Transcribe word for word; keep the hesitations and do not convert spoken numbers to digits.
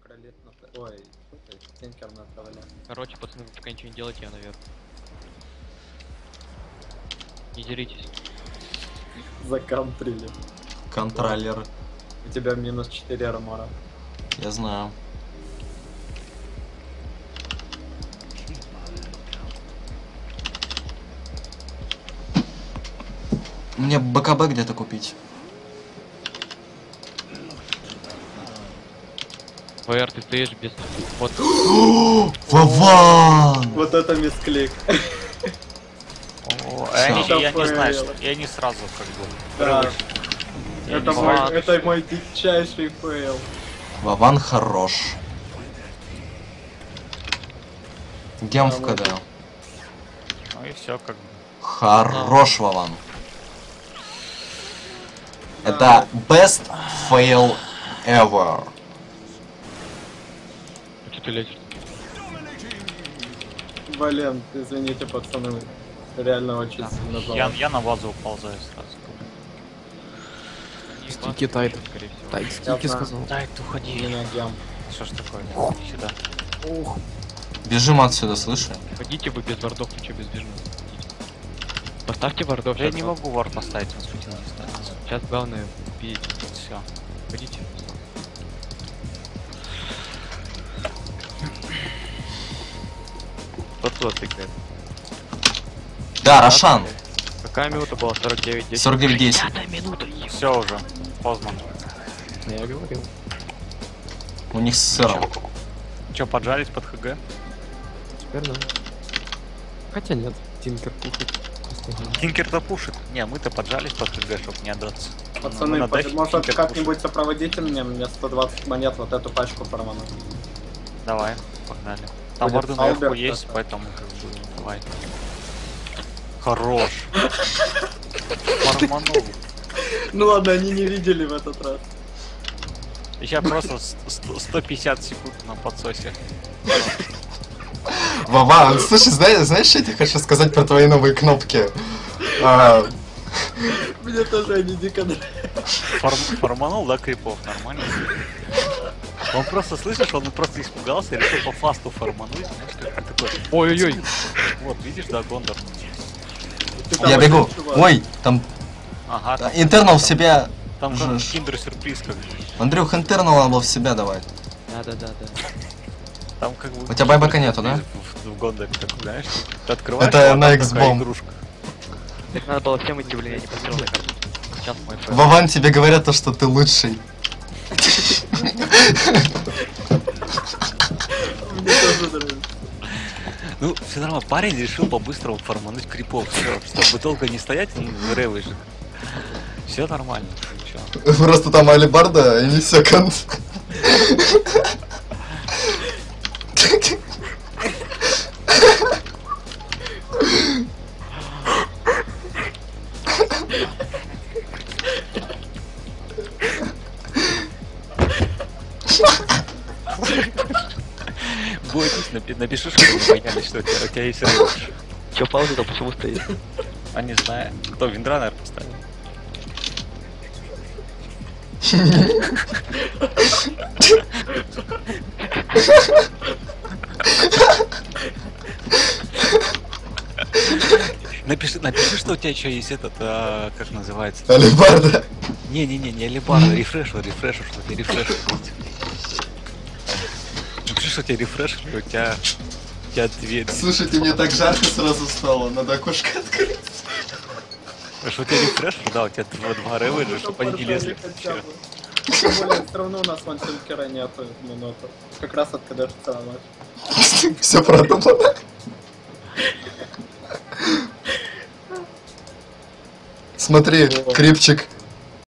пролет на... Ой, тинкер на тролля. Короче, пацаны, вы пока ничего не делайте, я наверх. Не деритесь. Закантрили. Контроллер. У тебя минус четыре армора. Я знаю. Мне БКБ где-то купить. ВР, ты стоишь без... Вот. Вован! Вот это мисклик. О, я, не, я не знаю, что, я не сразу как бы. Да. Я Это не мой, знаю. это мой дичайший фейл. Вован хорош. Гем в КД. Ну и все как бы. Хорош, Вован. Это best fail ever. Что ты лезешь? Блин, извините, пацаны. Реально очень Да. сильно Я, жалко. я на базу уползаю сразу. Стики тайт. Скорее всего. Тайт стики знаю. сказал. Дай, ты уходи. Не на гем. Что ж такое? Сюда. Ух. Бежим отсюда, слышишь? Ходите вы без вардов, вы что без бежим? Поставьте вардов. Я сейчас не глав- могу вар поставить, он спутин не ставит. Сейчас главное убить. Все. Ходите. Вот тот играет. Да, Рошан. Какая минута была? сорок девять десять. сорок девять десять. минута. Все уже. Поздно. Я говорил. У них с сыром. Че, поджарить под ХГ? Теперь да. Хотя нет. Тинкер кушать. Тинкер-то пушит. Не, мы-то поджались под ХГ, чтоб не отдаться. Пацаны, Ну, под- надо может тинкер как-нибудь сопроводите мне, мне сто двадцать монет, вот эту пачку порвану. Давай, погнали. Там Будет варды наверху Алберт, есть, это. поэтому как бы давай. Хорош. Форманул. Ну ладно, они не видели в этот раз. Сейчас просто с- сто- сто пятьдесят секунд на подсосе. Вован, слушай, знаешь, знаешь, что я тебе хочу сказать про твои новые кнопки? А, Мне тоже они дико нравятся. Форм- форманул, да, крипов, нормально. Он просто, слышишь, он просто испугался и решил по фасту формануть, знаешь, как такой. Ой-ой-ой. Вот, видишь, да, Гондор. Ты там я один бегу. чувак. Ой, там Ага, там, интернал в себя. там как жжешь. киндер-сюрприз как бы. Андрюх, интернал надо было в себя давай. Да-да-да-да. Там как бы... У тебя байбека нету, да? В, в Гондоре, как, знаешь, ты открываешь, Это а на там такая X-Bomb. игрушка. Так надо было всем идти, блин, я не посмотрел на карту. Сейчас мой фэйл. Вован, тебе говорят то, что ты лучший. Мне тоже нравится. Ну, все нормально, парень решил по-быстрому формануть крипов, все, чтобы долго не стоять, он ревый же. Все нормально, ничего. Просто там алибарда и не все конц. Бойтесь, напи- напиши, что не боялись, что у тебя, у тебя есть ревый. Че пауза-то почему стоит? А не знаю, кто Виндра, наверное, поставил. Напиши, напиши, что у тебя еще есть этот, а, как называется? Алибарда. Не-не-не, не алибарда, рефрешер, рефрешер, что у тебя рефрешер есть. Напиши, что у тебя рефрешер, и у тебя, у тебя дверь. Слушайте, мне так жарко сразу стало, надо окошко открыть. Что у тебя рефрешер, да, у тебя два, два реведжа, чтобы они не лезли. Хотя бы. Тем более, все равно у нас вон тинкера нету минуту. Как раз от КД матч. Все продумано. Смотри, крипчик.